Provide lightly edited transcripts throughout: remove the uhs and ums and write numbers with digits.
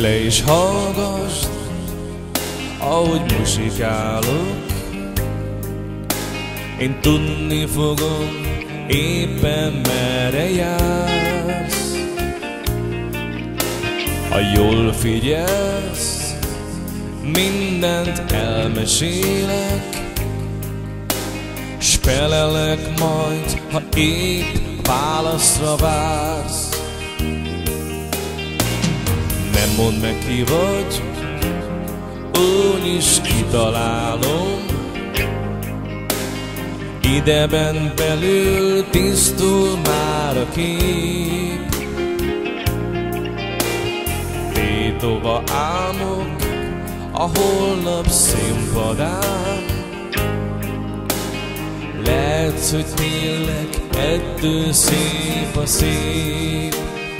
le és hallgassd, ahogy muzsikálok. Én tudni fogom, éppen merre jársz. Ha jól figyelsz, mindent elmesélek, s felelek majd, ha épp válaszra vársz. Nem mondd meg, ki vagy, úgyis kitalálom. Ideben belül tisztul már a kép. Tétova álmok a holnap színpadán. Lehetsz, hogy tényleg ettől szép a szép.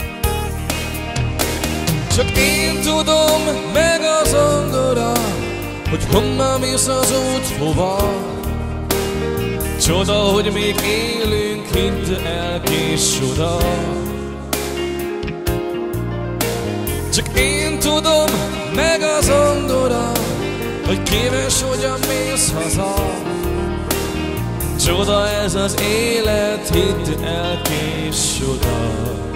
Csak én tudom, meg a zongora, hogy honnan mész az út, hova. Csoda, hogy még élünk, hidd el, kés csoda. Csak én tudom, meg a zongora, hogy kíves, hogyan mész haza. Csoda ez az élet, hidd el, kés csoda.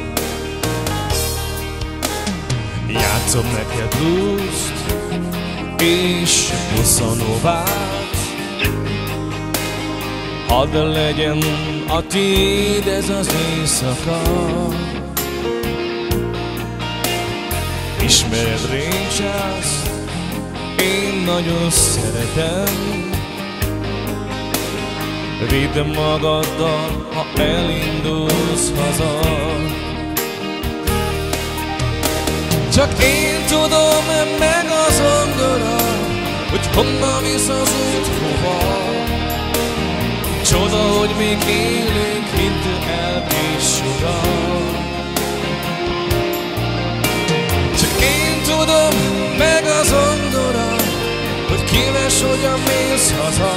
Játszom neked blues-t és bossa novát. Hadd legyen a tiéd ez az éjszaka. Ismered Ray Charles, én nagyon szeretem. Vidd magaddal, ha elindulsz haza. Csak én tudom, meg a zongora, hogy honnan visz az út, hova. Csoda, hogy még élünk, hidd el, kés csoda. Csak én tudom, meg a zongora, hogy kíves, hogyan mész haza.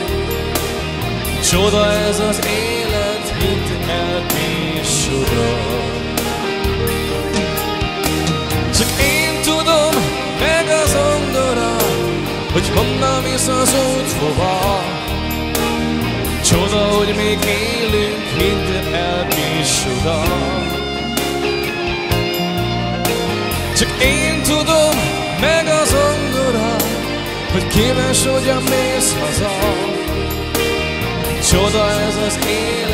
Csoda ez az élet, hidd el, kés csoda. Csak én tudom, meg a zongora, hogy honnan visz az út, hova. Csoda, hogy még élünk, hidd el, kés csoda. Csak én tudom, meg a zongora, hogy kíves, hogyan mész haza. Csoda ez az élet.